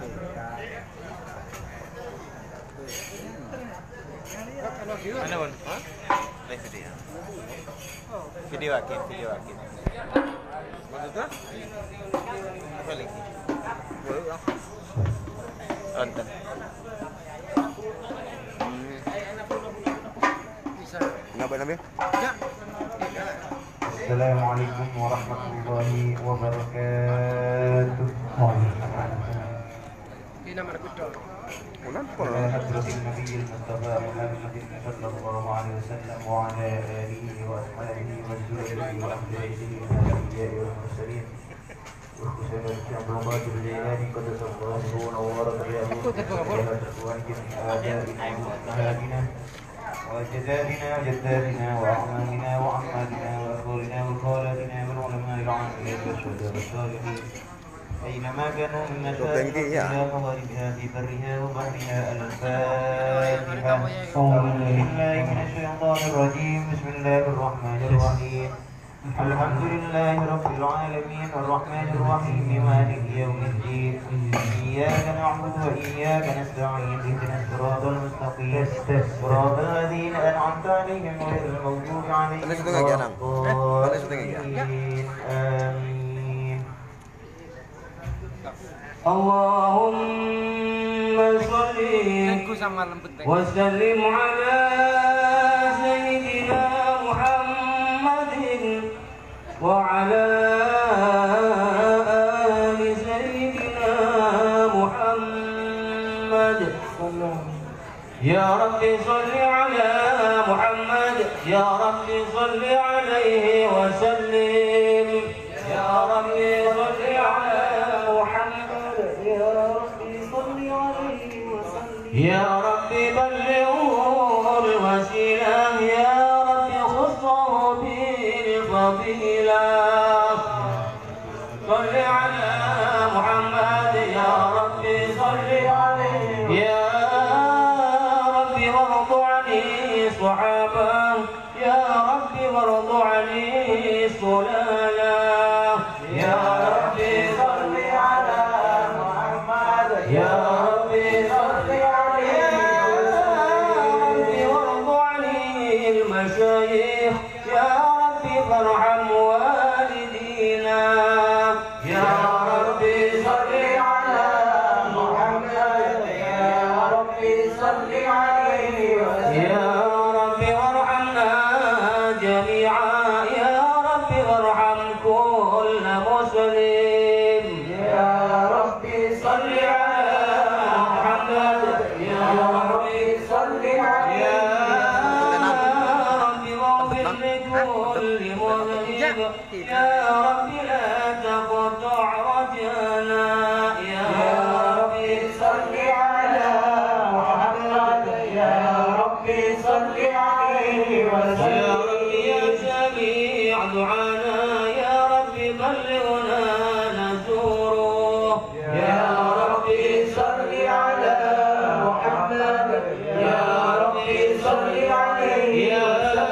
Mana pun? Live video. Video akin. Maksud tu? Apa lagi? Boleh. Nonton. Kenapa Nabi? Ya. Assalamualaikum warahmatullahi wabarakatuh. Ini nama kita. على حضرة النبي المصطفى محمد صلى الله عليه وسلم وعلى آله وأصحابه وزوجه وأهل بيته الأنبياء والمرسلين وخصوصا الكرامات الجيلاني قدس الله ونور ضياءه وجهات أخوانكم من آبائنا وأمهاتنا وأجدادنا وجداتنا وأعمامنا وعماتنا وأخوالنا وخالاتنا والعلماء العاملين والشهداء والصالحين أينما كانوا من مشارق إلى مغاربها في برها وبحرها. الفاتحة. أعوذ بالله من الشيطان الرجيم. بسم الله الرحمن الرحيم. الحمد لله رب العالمين الرحمن الرحيم مالك يوم الدين. إياك نعبد وإياك نستعين اهدنا الصراط المستقيم صراط الذين أنعمت عليهم غير المغضوب عليهم ولا الضالين. آمين. اللهم صل وسلم على سيدنا محمد وعلى آل سيدنا محمد. يا رب صل على محمد يا رب صل عليه وسلم. يا رب صل على محمد يا رب صل عليه وسلم. يا رب بلغه الوسيلة يا رب خصه بالفضيلة. صل على محمد يا رب صل عليه. يا رب وارض عن الصحابة يا رب وارض عن السلالة. يا رب صل على محمد يا رب صل عليه. يا رب وارض عن المشايخ يا رب فارحم والدينا. يا رب صل على محمد يا رب صل عليه وسلم. يا رب وارحمنا جميعا يا رب وارحم كل مسلم. يا رب صل على محمد يا رب صل عليه. يا رب واغفر لكل مذنب يا رب لا تقطع رجانا. يا رب صل على محمد يا رب صل عليه وسلم. يا رب يا سميع دعانا يا رب بلغنا نزوره. يا رب صل على محمد يا رب صل عليه. يا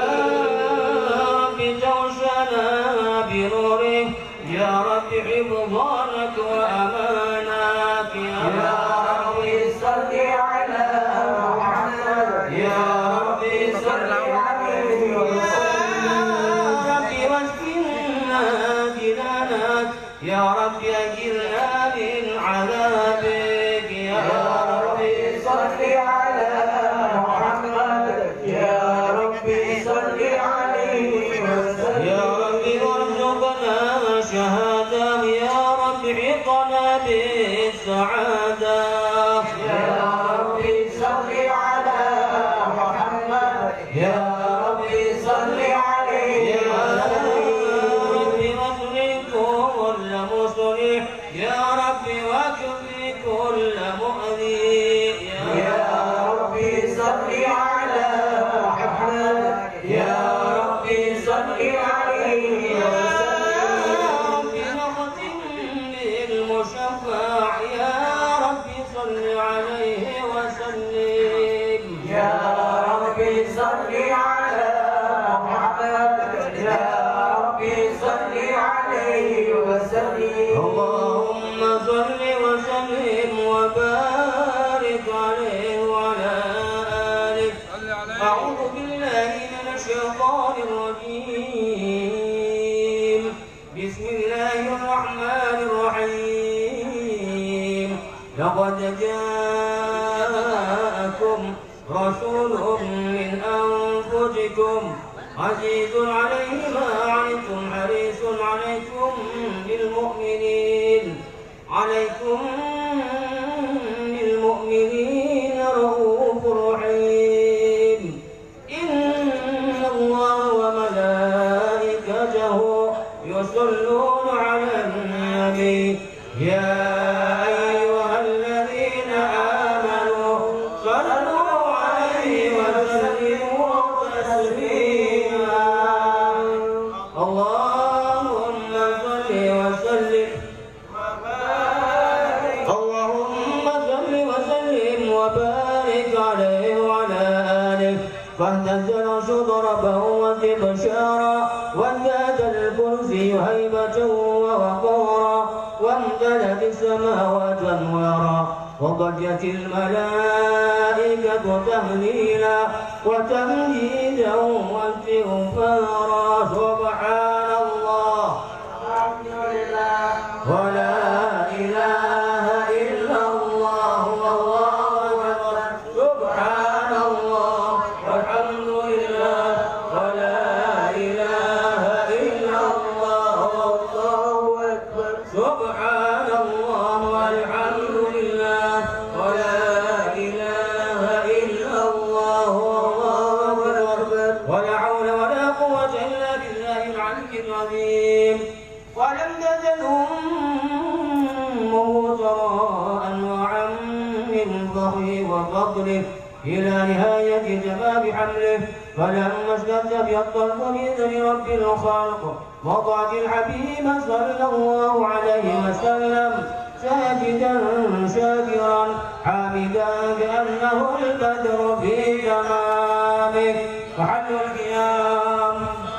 رب جوشنا بنوره يا رب حفظانك وأمانك. يا رب صل على محمد يا رب صل عليه وسلم. يا رب واسقنا جنانك يا رب أجرنا من عذابك. يا رب صل على محمد يا رب صل عليه وسلم. يا رب وارزقنا شهادة يا رب عطنا بالسعادة. يا رب صل على محمد يا رب صل عليه. يا رب واصلح كل مصلح يا رب واكفي كل مؤذي. يا رب صل على محمد يا رب صل عليه وسلم. يا رب نختم بالمشفع يا رب صل عليه وسلم. يا رب صل على محمد يا رب صل عليه وسلم. اللهم صل وسلم لقد جاءكم رسول من أنفسكم عزيز عليه ما عنتم حريص بالمؤمنين رؤوف رحيم. إن الله وملائكته يصلون على النبي يا أيها الذين آمنوا صلوا عليه وسلموا تسليما. اللهم صل وسلم وبارك عليه وعلى آله فاهتز شضربه واستبشارا وازداد الكرسي هيبة ووقارا وامتلت السماوات أنوارا وضجت الملائكة تهليلا وتمجيدا واستغفارا. سبحان الله الحمد لله ولا إله إلا الله والله أكبر. سبحان الله والحمد لله ولا إله إلا الله والله أكبر. سبحان الله والحمد لله ولا إله إلا الله والله أكبر. ولا حول ولا قوة إلا بالله العلي العظيم. ولم تزل أمه ثراء وعم من ظهره وفضله إلى نهاية تمام حمله. فلما اشتد بيض بإذن رب الخلق وضعت الحبيب صلى الله عليه وسلم ساجدا شاكرا حامدا كأنه البدر في تمامه. فحل القيام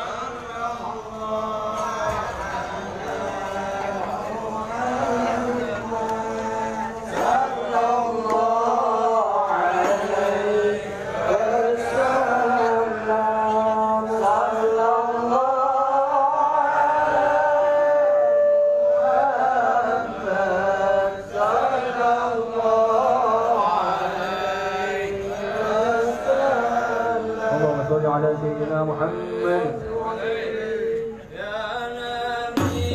على سيدنا محمد. يا نبي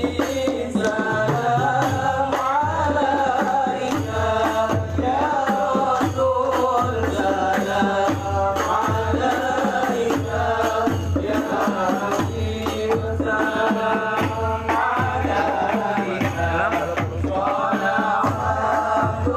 سلام عليك يا رسول سلام عليك يا حبيب سلام عليك صلوات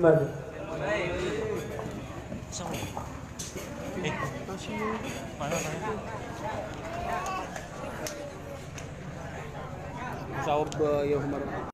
Muhammad. Sahur ba yung